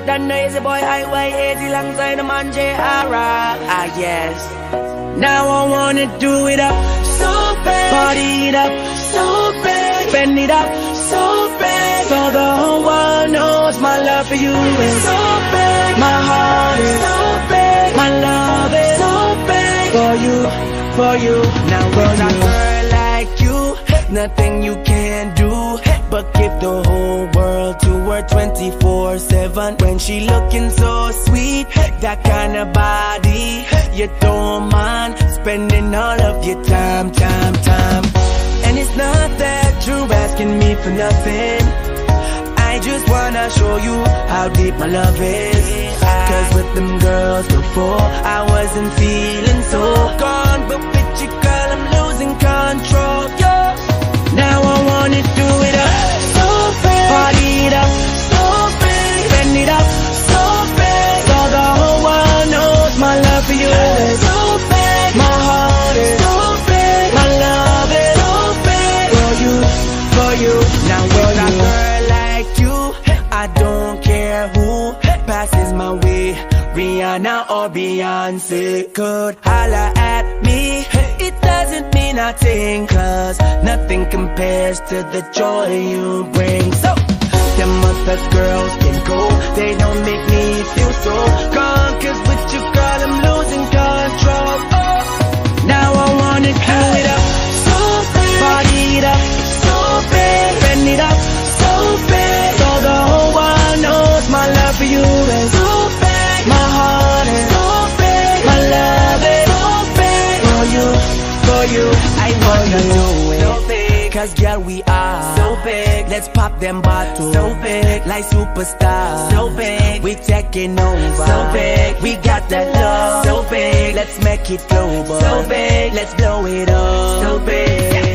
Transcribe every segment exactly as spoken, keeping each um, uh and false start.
don't know it's a boy I Y A Z alongside the man J R. Ah yes. Now I wanna do it up so bad, party it up so bad, bend it up so bad, so the whole world knows my love for you is so bad. My heart is so bad, my love is so bad for you, for you. Now with a girl like you, nothing you can do but give the whole world to her twenty-four seven. When she looking so sweet, that kind of body, you don't mind spending all of your time, time, time. And it's not that you're asking me for nothing, I just wanna show you how deep my love is. Cause with them girls before, I wasn't feeling so gone, but with you girl I'm losing control, yeah. Now I wanna do it up so bad, party it up so bad, bend it up so bad, so the whole world knows my love for you is so bad. My heart is so bad, my love is so bad for you, for you. Now with a girl like you, I don't care who passes my way, Rihanna or Beyonce could holla at me. It doesn't mean nothing, cause nothing compares to the joy you bring. So, them other girls can go, they don't make me feel so gone, cause with you girl I'm losing control. Oh, now I wanna do it up so bad, party it up so bad, bend it up so bad, so the whole world knows my love for you is so bad. My heart is so bad, my love is so bad for you, for you. I wanna do it so big, cause girl we are so big. Let's pop them bottles so big, like superstars so big. We taking over so big, we got that love so big. Let's make it global so big, let's blow it up so big. Yeah.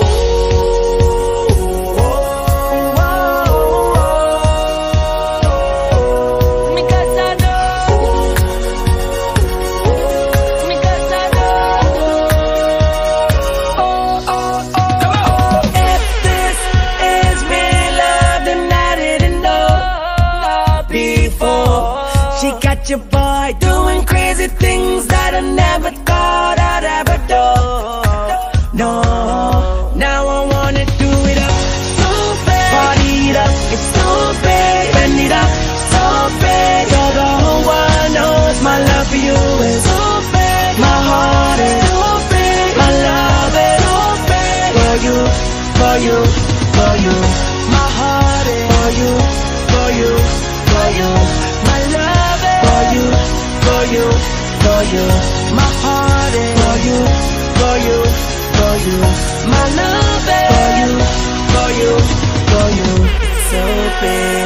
She got your boy doing crazy things that I never thought I'd ever do. No, now I wanna do it up so bad, party it up, it's so bad, bend it up so bad, so the whole world knows my love for you is so bad. My heart is so bad, my love is so bad for you, for you, for you. My heart is for you, for you, for you. My love is for you, for you, for you. My heart is for you, for you, for you. My love is for you, for you, for you. It's so big.